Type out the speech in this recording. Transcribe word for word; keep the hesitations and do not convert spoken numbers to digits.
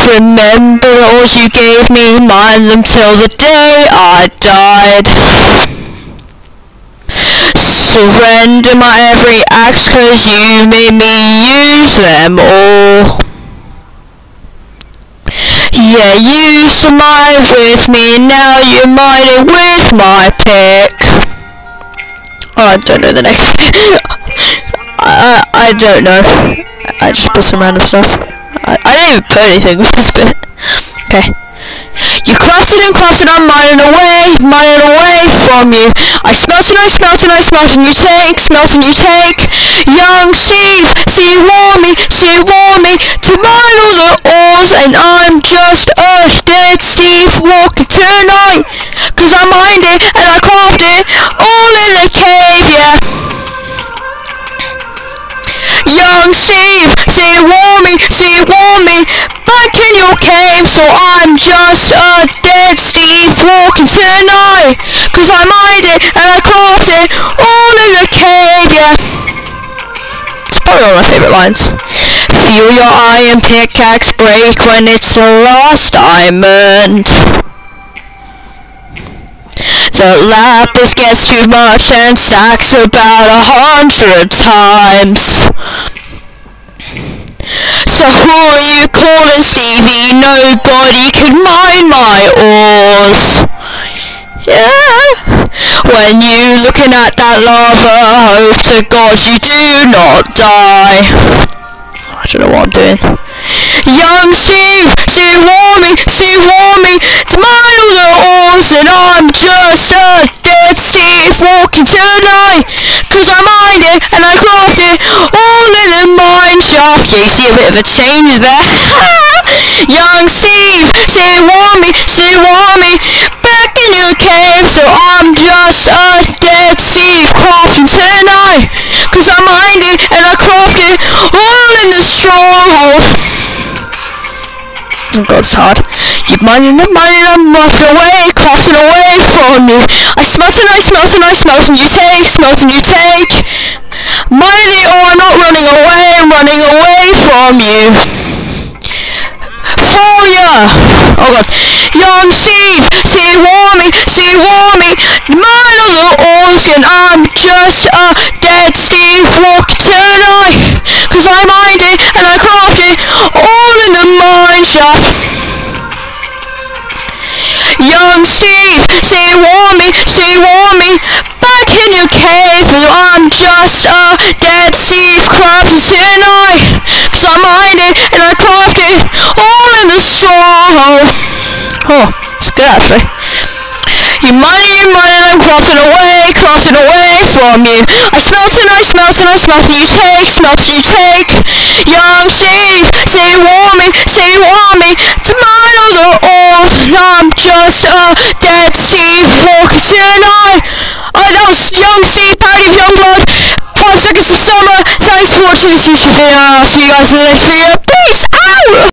remember the oars you gave me, mind them till the day I died. Surrender my every act, 'cause you made me use them all. Yeah, you smile with me, now you're mining with my pick. Oh, I don't know the next I, I don't know. I just put some random stuff. I, I didn't even put anything with this bit. Okay. You crafted and crafted, I'm mining away, mining away from you. I smelt and I smelt and I smelt and you take, smelt and you take. Young Steve, see warn me, see warn me to mine all the ores, and I'm just a dead Steve walking tonight. 'Cause I mined it and I crafted it all in the cave, yeah. Young Steve, see warn me, see warn me back in your cave, so I'm just a dead Steve walking tonight. 'Cause I mined it and I crafted it all in the cave, yeah. It's probably one of my favourite lines. Feel your iron pickaxe break when it's the last diamond. The lapis gets too much and stacks about a hundred times. So who are you calling, Stevie? Nobody can mine my ores. Yeah. When you looking at that lava, hope to God you do not die. I don't know what I'm doing. Young Steve, see warn me, see warn me to mine all the ores, and I'm just a dead Steve walking tonight. 'Cause I mined it and I crafted it all in the mine shaft. Yeah, you see a bit of a change there. Young Steve, see warn me, see warn me back in your cave, so I'm just a dead Steve crafting tonight. 'Cause I mined it and I crafted it all in the stronghold. Oh God, it's hard. You mining and mining and crafting away, crafting away from you. I smelt and I smelt and I smelt and you take, smelt and you take. Mine it or I'm not running away, I'm running away from you. For ya! Oh God. Young Steve, see warn me, see warn me. Mine all the ores, and I'm just a dead Steve walking tonight. 'Cause I mined it and I crafted it all in the mine shaft. Young Steve, see warn me, see warn me back in your cave, and I'm just a dead Steve crafting tonight. 'Cause I mined it and I crafted it all in the stronghold. Oh, it's good actually. You mining and mining and crafting away, crafting away from you. I smelt and I smelt and I smelt and you take, smelt and you take. Young Steve, see warn me, see warn me to mine all the ores, and I'm just a dead Steve walking tonight. Oh, that was Young Steve, parody of Youngblood. Five seconds of summer. Thanks for watching this YouTube video, and I'll see you guys in the next video.